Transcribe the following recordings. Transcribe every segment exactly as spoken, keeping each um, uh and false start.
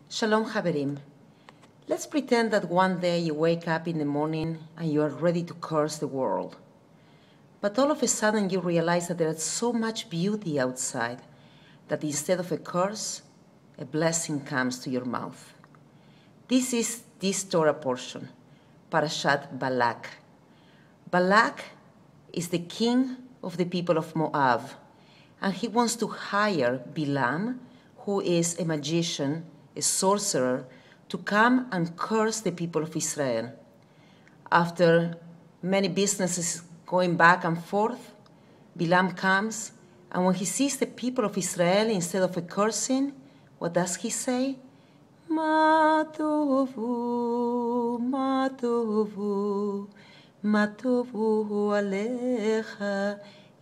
Shalom Haverim. Let's pretend that one day you wake up in the morning and you are ready to curse the world. But all of a sudden you realize that there is so much beauty outside that instead of a curse, a blessing comes to your mouth. This is this Torah portion, Parashat Balak. Balak is the king of the people of Moab, and he wants to hire Bilam, who is a magician, a sorcerer, to come and curse the people of Israel. After many businesses going back and forth, Bilam comes, and when he sees the people of Israel, instead of a cursing, what does he say? Ma tovu, ma tovu, ma tovu alecha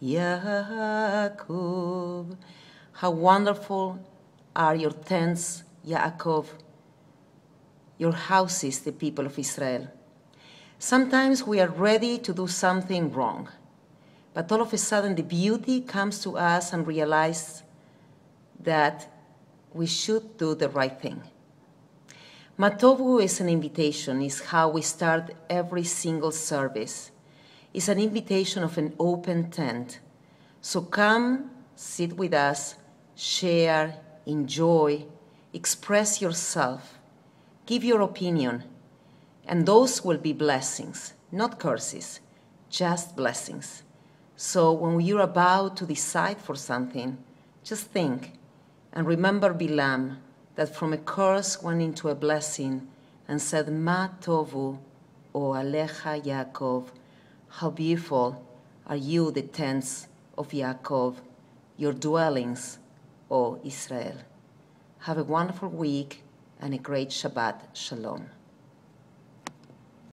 Yaakov. How wonderful are your tents, Yaakov, your houses, the people of Israel. Sometimes we are ready to do something wrong, but all of a sudden the beauty comes to us and realize that we should do the right thing. Matovu is an invitation, is how we start every single service. It's an invitation of an open tent. So come, sit with us, share, enjoy, express yourself, give your opinion, and those will be blessings, not curses, just blessings. So when you're about to decide for something, just think and remember Bilam, that from a curse went into a blessing and said, Ma tovu o alecha Yaakov. How beautiful are you, the tents of Yaakov, your dwellings, O Israel. Have a wonderful week and a great Shabbat. Shalom.